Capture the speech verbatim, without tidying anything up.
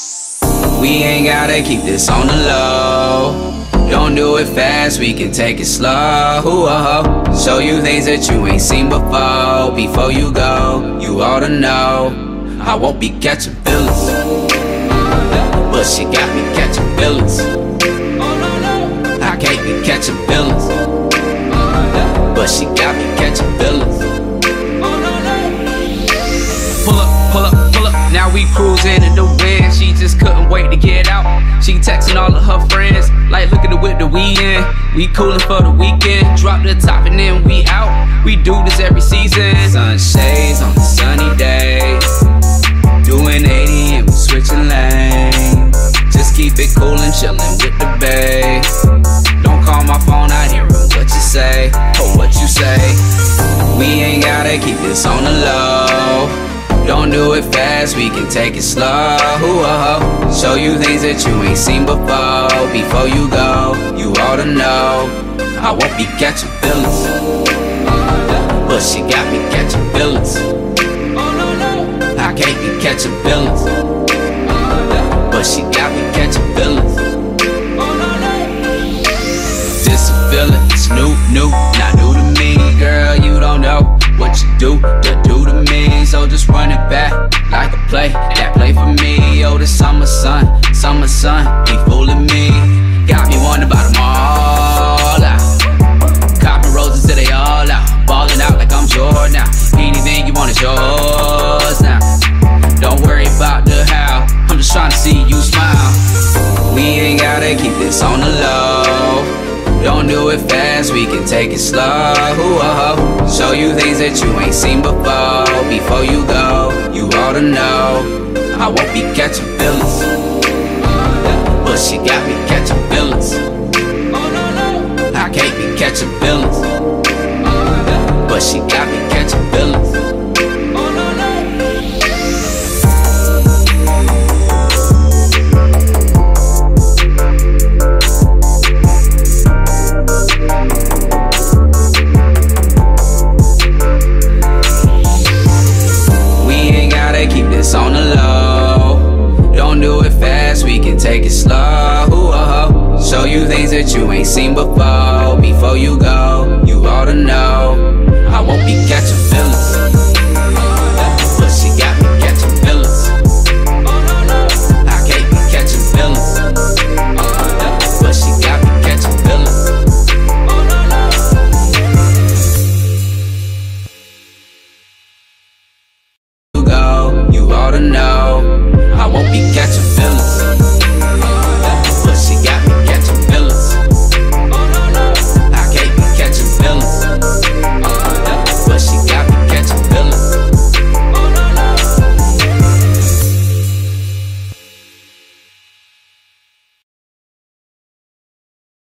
We ain't gotta keep this on the low. Don't do it fast, we can take it slow. Ooh-oh. Show you things that you ain't seen before. Before you go, you ought to know I won't be catching feelings, but she got me catching feelings. I can't be catching feelings, but she got me catching feelings. Pull up, pull up, pull up, now we cruising in the wind. She just couldn't wait to get out. She texting all of her friends, like look at the whip that we in. We coolin' for the weekend, drop the top and then we out. We do this every season. Sunshades on the sunny days, doing eighty and we switching lanes. Just keep it cool and chillin' with the babe. Don't call my phone, I hear what you say, or what you say. We ain't gotta keep this on the low. Don't do it fast, we can take it slow. Ooh-oh. Show you things that you ain't seen before. Before you go, you ought to know I won't be catching feelings, but she got me catching feelings. I can't be catching feelings, but she got me catching feelings. This a feeling, it's new, new, not new to me. Girl, you don't know what you do, you do to me. So just run it back like a play, that play for me. Oh, the summer sun, summer sun, be fooling me. Got me wondering about them all out. Copping roses till they all out. Balling out like I'm Jordan now. Anything you want is yours now. Don't worry about the how, I'm just trying to see you smile. We ain't gotta keep this on the low. Don't do it fast, we can take it slow. Ooh-oh. Show you things that you ain't seen before. Before you go, you ought to know I won't be catching feelings, but she got me catching feelings. I can't be catching feelings, but she got me catching feelings. On the low, don't do it fast, we can take it slow. Ooh-oh. Show you things that you ain't seen before. Before you go,